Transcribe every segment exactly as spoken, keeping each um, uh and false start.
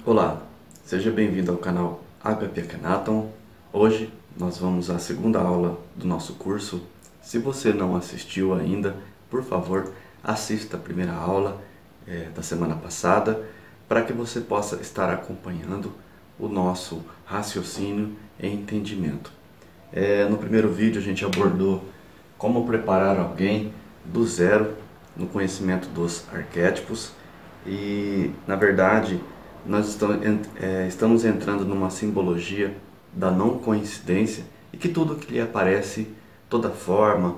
Olá, seja bem-vindo ao canal H P Akhenaton. Hoje nós vamos à segunda aula do nosso curso. Se você não assistiu ainda, por favor, assista a primeira aula é, da semana passada, para que você possa estar acompanhando o nosso raciocínio e entendimento. É, no primeiro vídeo a gente abordou como preparar alguém do zero no conhecimento dos arquétipos e, na verdade, nós estamos entrando numa simbologia da não coincidência e que tudo que lhe aparece, toda forma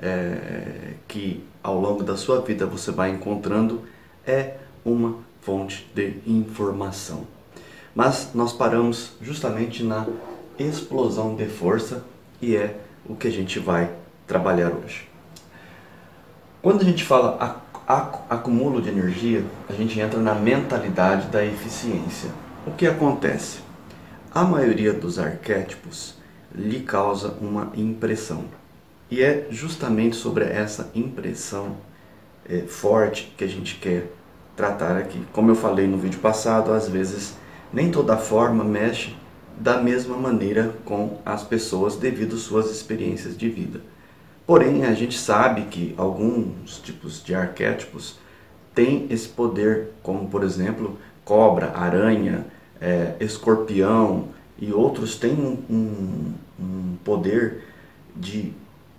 é, que ao longo da sua vida você vai encontrando é uma fonte de informação. Mas nós paramos justamente na explosão de força e é o que a gente vai trabalhar hoje. Quando a gente fala acúmulo de energia, a gente entra na mentalidade da eficiência. O que acontece? A maioria dos arquétipos lhe causa uma impressão. E é justamente sobre essa impressão é, forte que a gente quer tratar aqui. Como eu falei no vídeo passado, às vezes nem toda forma mexe da mesma maneira com as pessoas devido às suas experiências de vida. Porém, a gente sabe que alguns tipos de arquétipos têm esse poder, como por exemplo, cobra, aranha, é, escorpião e outros têm um, um, um poder de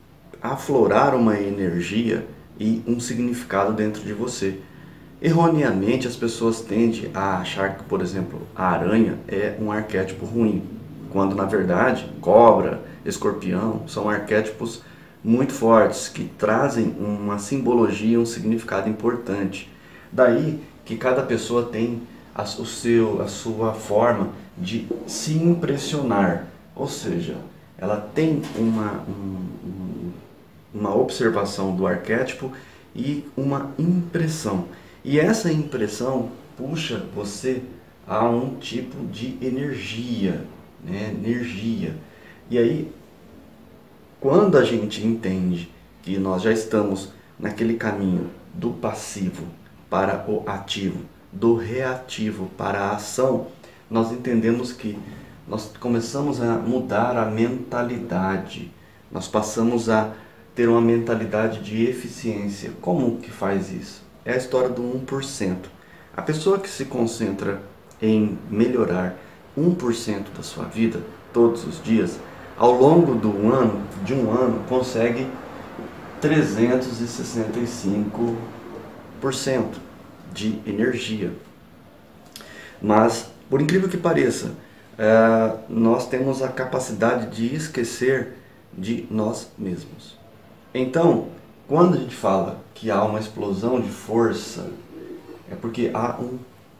aflorar uma energia e um significado dentro de você. Erroneamente, as pessoas tendem a achar que, por exemplo, a aranha é um arquétipo ruim, quando na verdade, cobra, escorpião são arquétipos muito fortes, que trazem uma simbologia, um significado importante. Daí que cada pessoa tem a, o seu, a sua forma de se impressionar, ou seja, ela tem uma, um, uma observação do arquétipo e uma impressão. E essa impressão puxa você a um tipo de energia, né? Energia. E aí, quando a gente entende que nós já estamos naquele caminho do passivo para o ativo, do reativo para a ação, nós entendemos que nós começamos a mudar a mentalidade, nós passamos a ter uma mentalidade de eficiência. Como que faz isso? É a história do um por cento. A pessoa que se concentra em melhorar um por cento da sua vida todos os dias, ao longo do ano, de um ano, consegue trezentos e sessenta e cinco por cento de energia. Mas, por incrível que pareça, é, nós temos a capacidade de esquecer de nós mesmos. Então, quando a gente fala que há uma explosão de força, é porque há um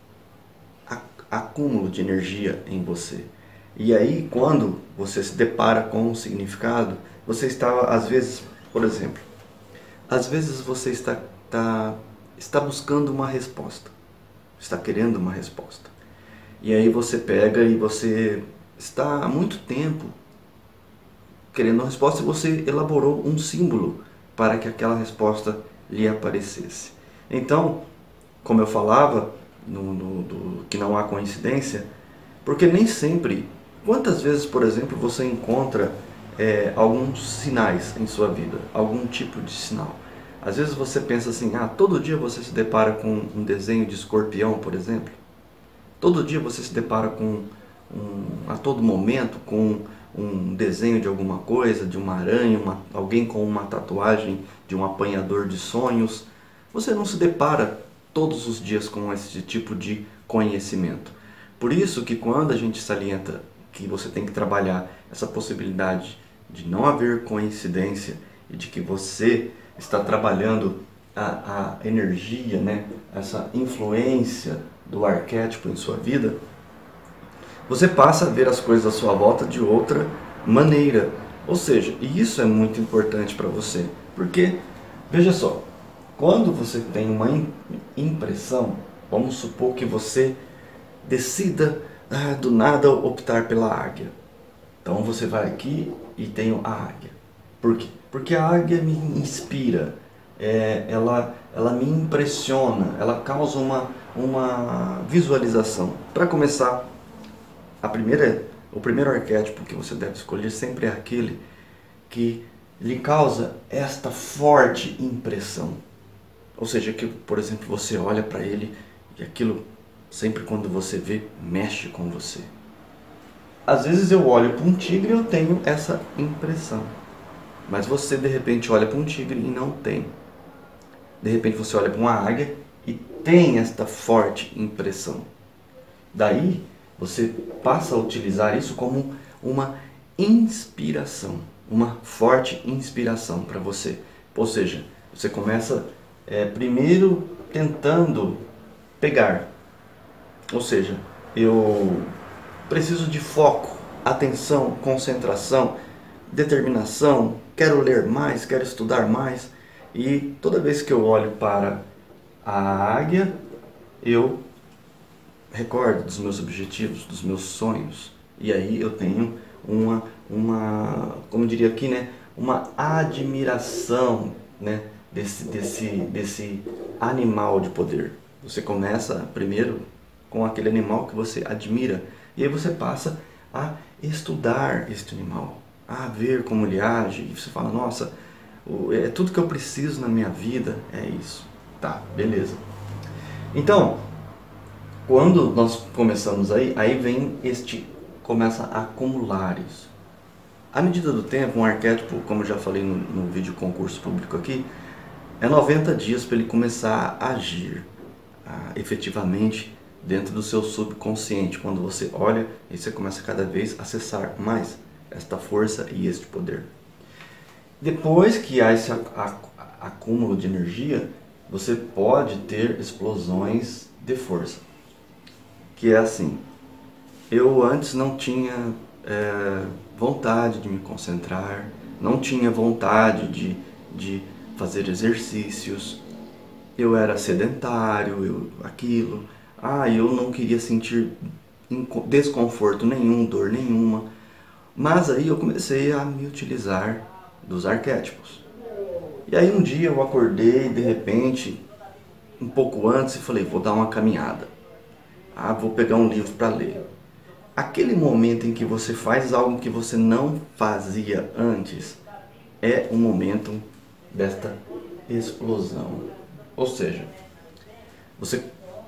acúmulo de energia em você. E aí, quando você se depara com um significado, você está, às vezes, por exemplo, às vezes você está, está, está buscando uma resposta, está querendo uma resposta. E aí você pega e você está há muito tempo querendo uma resposta e você elaborou um símbolo para que aquela resposta lhe aparecesse. Então, como eu falava, no, no, do, que não há coincidência, porque nem sempre... Quantas vezes, por exemplo, você encontra é, alguns sinais em sua vida, algum tipo de sinal? Às vezes você pensa assim, ah, todo dia você se depara com um desenho de escorpião, por exemplo. Todo dia você se depara com, um, a todo momento, com um desenho de alguma coisa, de uma aranha, uma, alguém com uma tatuagem de um apanhador de sonhos. Você não se depara todos os dias com esse tipo de conhecimento. Por isso que quando a gente salienta que você tem que trabalhar essa possibilidade de não haver coincidência e de que você está trabalhando a, a energia, né, essa influência do arquétipo em sua vida, você passa a ver as coisas à sua volta de outra maneira. Ou seja, e isso é muito importante para você, porque, veja só, quando você tem uma impressão, vamos supor que você decida Ah, do nada optar pela águia. Então você vai aqui e tem a águia. Por quê? Porque a águia me inspira, é, ela, ela me impressiona, ela causa uma, uma visualização. Para começar, a primeira, o primeiro arquétipo que você deve escolher sempre é aquele que lhe causa esta forte impressão. Ou seja, que, por exemplo, você olha para ele e aquilo, sempre quando você vê, mexe com você. Às vezes eu olho para um tigre e eu tenho essa impressão. Mas você, de repente, olha para um tigre e não tem. De repente você olha para uma águia e tem esta forte impressão. Daí, você passa a utilizar isso como uma inspiração. Uma forte inspiração para você. Ou seja, você começa é, primeiro tentando pegar. Ou seja, eu preciso de foco, atenção, concentração, determinação, quero ler mais, quero estudar mais. E toda vez que eu olho para a águia, eu recordo dos meus objetivos, dos meus sonhos. E aí eu tenho uma, uma como diria aqui, né, uma admiração, né, desse, desse, desse animal de poder. Você começa primeiro com aquele animal que você admira. E aí você passa a estudar este animal, a ver como ele age. E você fala, nossa, é tudo que eu preciso na minha vida, é isso. Tá, beleza. Então, quando nós começamos aí, aí vem este, começa a acumular isso. À medida do tempo, um arquétipo, como eu já falei no, no vídeo concurso público aqui, é noventa dias para ele começar a agir a, efetivamente dentro do seu subconsciente. Quando você olha, e você começa cada vez a acessar mais esta força e este poder. Depois que há esse acúmulo de energia, você pode ter explosões de força. Que é assim, eu antes não tinha é, vontade de me concentrar, não tinha vontade de, de fazer exercícios, eu era sedentário, eu, aquilo, ah, eu não queria sentir desconforto nenhum, dor nenhuma, mas aí eu comecei a me utilizar dos arquétipos. E aí um dia eu acordei, de repente, um pouco antes, e falei, vou dar uma caminhada. Ah, vou pegar um livro para ler. Aquele momento em que você faz algo que você não fazia antes, é o momento desta explosão. Ou seja, você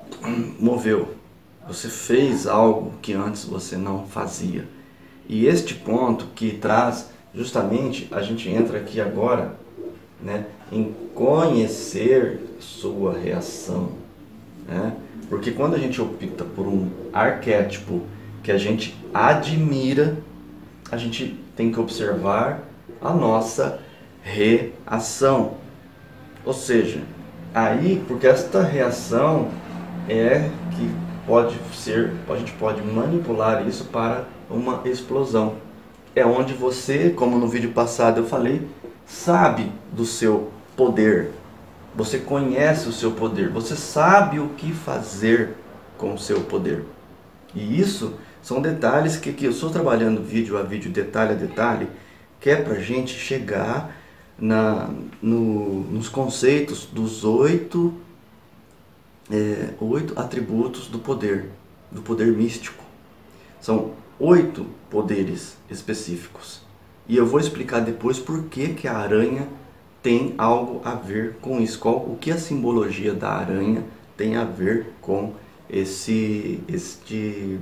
moveu, você fez algo que antes você não fazia. E este ponto que traz, justamente, a gente entra aqui agora, né, em conhecer sua reação, né? Porque quando a gente opta por um arquétipo que a gente admira, a gente tem que observar a nossa reação. Ou seja, aí, porque esta reação é que pode ser, a gente pode manipular isso para uma explosão. É onde você, como no vídeo passado eu falei, sabe do seu poder. Você conhece o seu poder, você sabe o que fazer com o seu poder. E isso são detalhes que, que eu estou trabalhando vídeo a vídeo, detalhe a detalhe, que é para a gente chegar na, no, nos conceitos dos oito, é, oito atributos do poder, do poder místico. São oito poderes específicos. E eu vou explicar depois por que, que a aranha tem algo a ver com isso. Qual, o que a simbologia da aranha tem a ver com esse, este,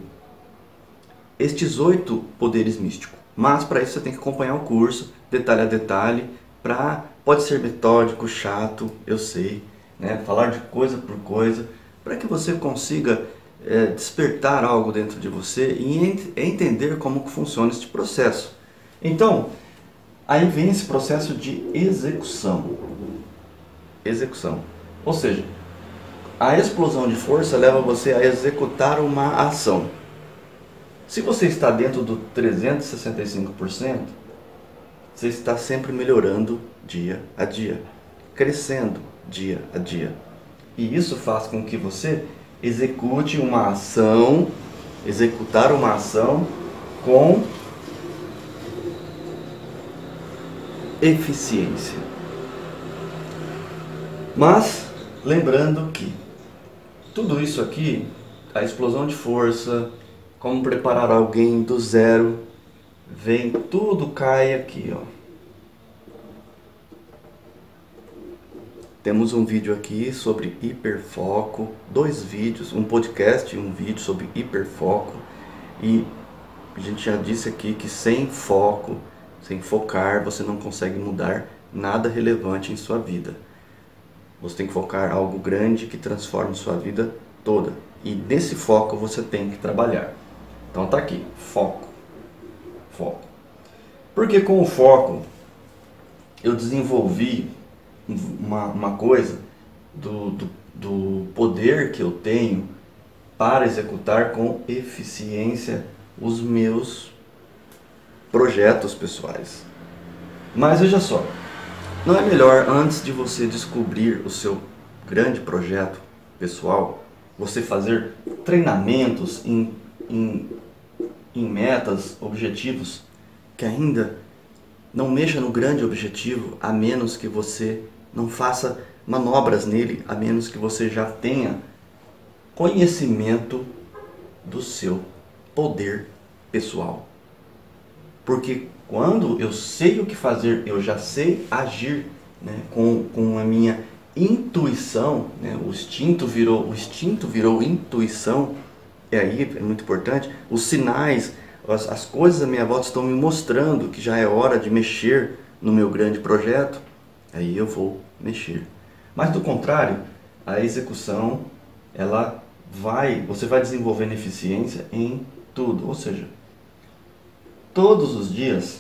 estes oito poderes místicos. Mas para isso você tem que acompanhar o curso, detalhe a detalhe. Pra, pode ser metódico, chato, eu sei, né? Falar de coisa por coisa, para que você consiga é, despertar algo dentro de você e ent entender como que funciona este processo. Então, aí vem esse processo de execução. Execução. Ou seja, a explosão de força leva você a executar uma ação. Se você está dentro do trezentos e sessenta e cinco por cento, você está sempre melhorando dia a dia, crescendo dia a dia. E isso faz com que você execute uma ação, executar uma ação com eficiência. Mas lembrando que tudo isso aqui, a explosão de força, como preparar alguém do zero, vem, tudo cai aqui, ó. Temos um vídeo aqui sobre hiperfoco, dois vídeos, um podcast e um vídeo sobre hiperfoco. E a gente já disse aqui que sem foco, sem focar, você não consegue mudar nada relevante em sua vida. Você tem que focar algo grande que transforme sua vida toda. E nesse foco você tem que trabalhar. Então tá aqui, foco. Foco. Porque com o foco eu desenvolvi uma, uma coisa do, do, do poder que eu tenho para executar com eficiência os meus projetos pessoais. Mas veja só, não é melhor, antes de você descobrir o seu grande projeto pessoal, você fazer treinamentos em, em, em metas, objetivos, que ainda não mexa no grande objetivo, a menos que você não faça manobras nele, a menos que você já tenha conhecimento do seu poder pessoal. Porque quando eu sei o que fazer, eu já sei agir, né, com, com a minha intuição, né, o instinto virou, o instinto virou intuição, e aí é muito importante, os sinais, as, as coisas à minha volta estão me mostrando que já é hora de mexer no meu grande projeto, aí eu vou mexer. Mas do contrário, a execução, ela vai, você vai desenvolvendo eficiência em tudo, ou seja, todos os dias,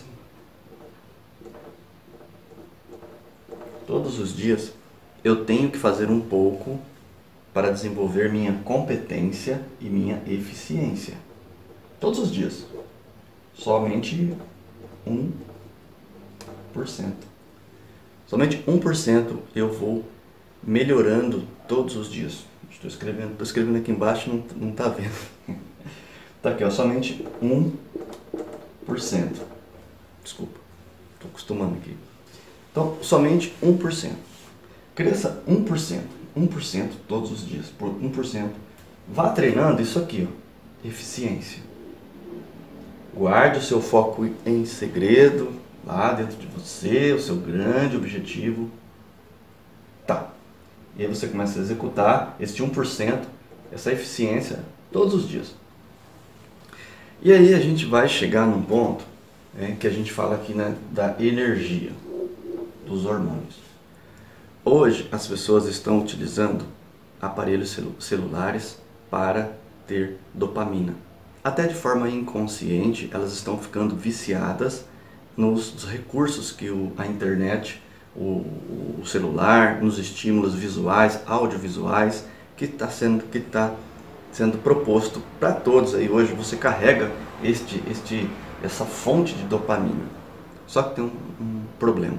todos os dias, eu tenho que fazer um pouco para desenvolver minha competência e minha eficiência. Todos os dias. Somente um por cento. Somente um por cento eu vou melhorando todos os dias. Estou escrevendo, estou escrevendo aqui embaixo, não, não está vendo. Está aqui, ó, somente um por cento. Desculpa, estou acostumando aqui. Então, somente um por cento. Cresça um por cento. um por cento todos os dias, por um por cento. Vá treinando isso aqui, ó, eficiência. Guarde o seu foco em segredo, lá dentro de você, o seu grande objetivo. Tá. E aí você começa a executar esse um por cento, essa eficiência, todos os dias. E aí a gente vai chegar num ponto, né, que a gente fala aqui, né, da energia, dos hormônios. Hoje as pessoas estão utilizando aparelhos celu- celulares para ter dopamina. Até de forma inconsciente, elas estão ficando viciadas nos, nos recursos que o, a internet, o, o celular, nos estímulos visuais, audiovisuais, que está sendo, que tá sendo proposto para todos. Aí hoje você carrega este, este, essa fonte de dopamina. Só que tem um, um problema.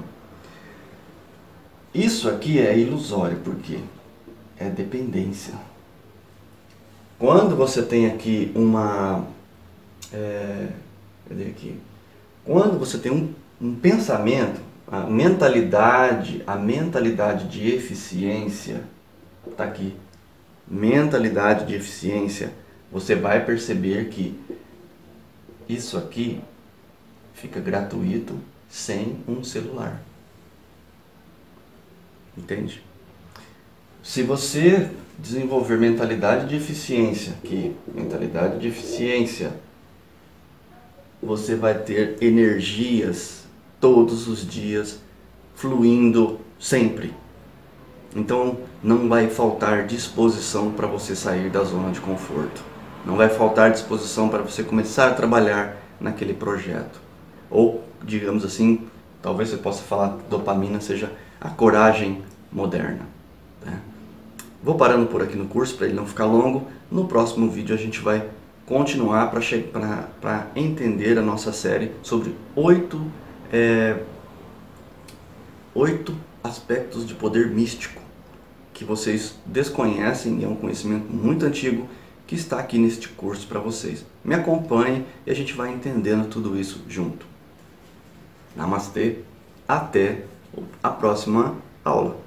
Isso aqui é ilusório, porque é dependência. Quando você tem aqui uma... É, cadê aqui? Quando você tem um, um pensamento, a mentalidade, a mentalidade de eficiência, está aqui, mentalidade de eficiência, você vai perceber que isso aqui fica gratuito sem um celular. Entende? Se você desenvolver mentalidade de eficiência, que mentalidade de eficiência, você vai ter energias todos os dias fluindo sempre. Então não vai faltar disposição para você sair da zona de conforto. Não vai faltar disposição para você começar a trabalhar naquele projeto. Ou, digamos assim, talvez você possa falar que dopamina seja a coragem moderna, né? Vou parando por aqui no curso para ele não ficar longo. No próximo vídeo a gente vai continuar para entender a nossa série sobre oito, é, oito aspectos de poder místico que vocês desconhecem, e é um conhecimento muito antigo que está aqui neste curso para vocês. Me acompanhem e a gente vai entendendo tudo isso junto. Namastê, até a próxima aula.